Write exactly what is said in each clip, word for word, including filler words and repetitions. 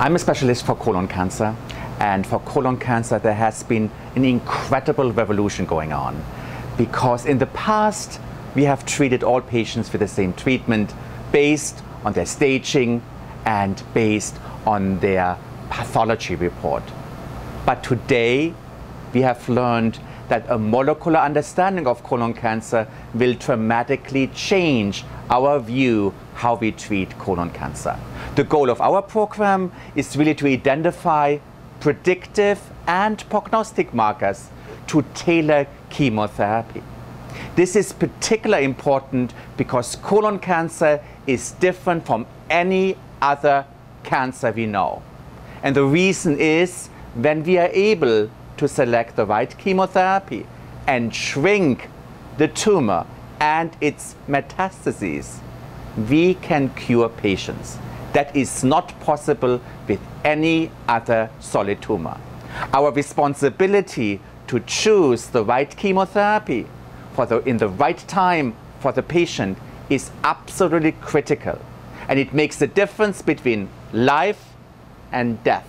I'm a specialist for colon cancer, and for colon cancer there has been an incredible revolution going on, because in the past we have treated all patients with the same treatment based on their staging and based on their pathology report. But today we have learned that a molecular understanding of colon cancer will dramatically change our view how we treat colon cancer. The goal of our program is really to identify predictive and prognostic markers to tailor chemotherapy. This is particularly important because colon cancer is different from any other cancer we know. And the reason is, when we are able to select the right chemotherapy and shrink the tumor and its metastases, we can cure patients. That is not possible with any other solid tumor. Our responsibility to choose the right chemotherapy for the, in the right time for the patient is absolutely critical. And it makes a difference between life and death.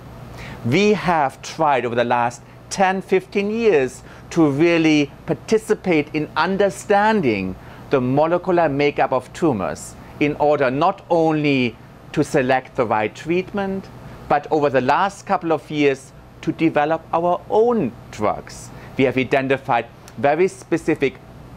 We have tried over the last ten, fifteen years to really participate in understanding the molecular makeup of tumors in order not only to select the right treatment, but over the last couple of years to develop our own drugs. We have identified very specific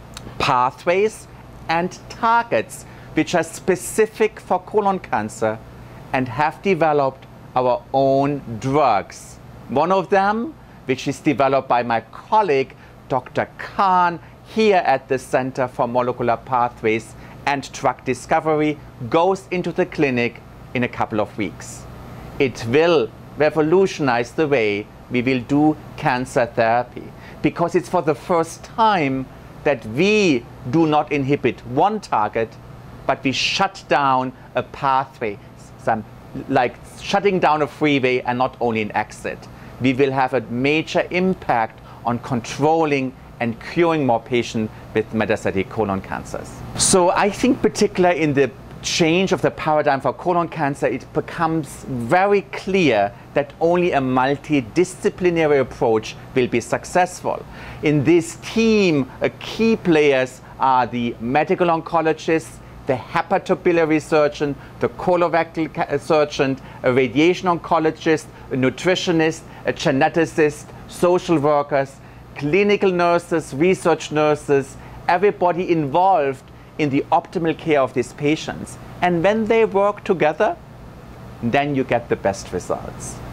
pathways and targets which are specific for colon cancer and have developed our own drugs. One of them, which is developed by my colleague, Doctor Khan, here at the Center for Molecular Pathways and Drug Discovery, goes into the clinic in a couple of weeks. It will revolutionize the way we will do cancer therapy, because it's for the first time that we do not inhibit one target, but we shut down a pathway, some, like shutting down a freeway and not only an exit. We will have a major impact on controlling and curing more patients with metastatic colon cancers. So I think particularly in the change of the paradigm for colon cancer, it becomes very clear that only a multidisciplinary approach will be successful. In this team, uh, key players are the medical oncologist, the hepatobiliary surgeon, the colorectal surgeon, a radiation oncologist, a nutritionist, a geneticist, social workers, clinical nurses, research nurses, everybody involved in the optimal care of these patients. And when they work together, then you get the best results.